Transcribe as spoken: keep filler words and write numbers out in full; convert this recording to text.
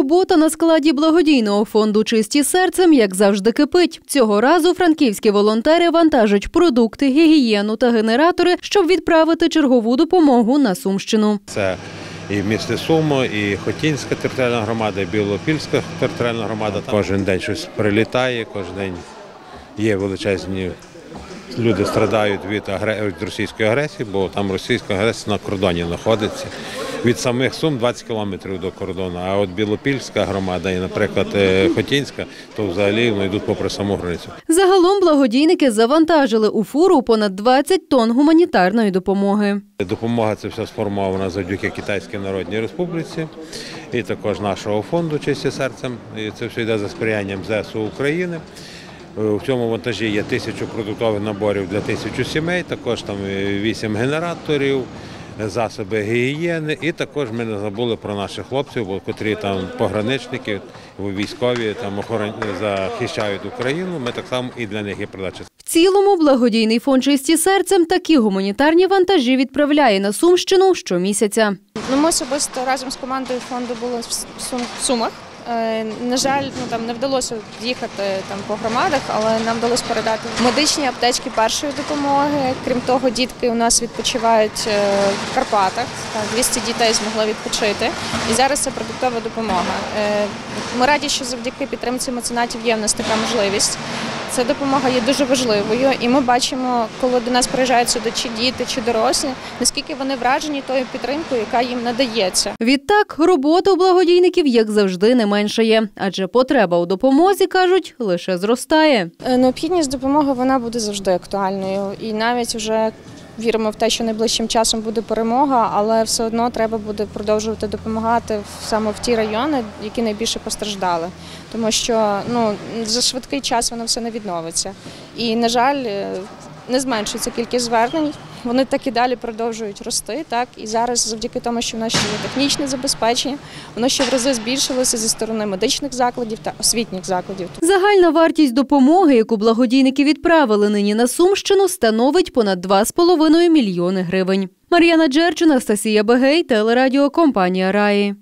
Робота на складі благодійного фонду «Чисті серцем» як завжди кипить. Цього разу франківські волонтери вантажать продукти, гігієну та генератори, щоб відправити чергову допомогу на Сумщину. Це і місто Суми, і Хотінська територіальна громада, і Білопільська територіальна громада. Кожен день щось прилітає, кожен день є величезні. Люди страдають від, агр... від російської агресії, бо там російська агресія на кордоні знаходиться. Від самих Сум двадцять кілометрів до кордону, а от Білопільська громада і, наприклад, Хотінська, то взагалі вони йдуть попри саму границю. Загалом благодійники завантажили у фуру понад двадцять тонн гуманітарної допомоги. Допомога це все сформована завдяки Китайській Народній Республіці і також нашого фонду «Чисті серцем». І це все йде за сприянням ЗСУ України. В цьому вантажі є тисячу продуктових наборів для тисячі сімей, також там вісім генераторів, засоби гігієни, і також ми не забули про наших хлопців, котрі там пограничники, військові там охорон... захищають Україну. Ми так само і для них є передача. В цілому благодійний фонд «Чисті серцем» такі гуманітарні вантажі відправляє на Сумщину щомісяця. Ну, ми особисто разом з командою фонду були в Сумах. На жаль, ну, там не вдалося їхати там, по громадах, але нам вдалося передати медичні аптечки першої допомоги. Крім того, дітки у нас відпочивають в Карпатах. двісті дітей змогли відпочити. І зараз це продуктова допомога. Ми раді, що завдяки підтримці меценатів є в нас така можливість. Ця допомога є дуже важливою, і ми бачимо, коли до нас приїжджають сюди чи діти, чи дорослі, наскільки вони вражені тою підтримкою, яка їм надається. Відтак, робота у благодійників, як завжди, не меншає, адже потреба у допомозі, кажуть, лише зростає. Необхідність допомоги, вона буде завжди актуальною, і навіть вже віримо в те, що найближчим часом буде перемога, але все одно треба буде продовжувати допомагати саме в ті райони, які найбільше постраждали. Тому що ну, за швидкий час воно все не відновиться. І, на жаль, не зменшується кількість звернень, вони так і далі продовжують рости. Так? І зараз завдяки тому, що в нас ще є технічне забезпечення, воно ще в рази збільшилося зі сторони медичних закладів та освітніх закладів. Загальна вартість допомоги, яку благодійники відправили нині на Сумщину, становить понад два з половиною мільйони гривень. Мар'яна Джерч, Анастасія Бегей, телерадіокомпанія «Раї».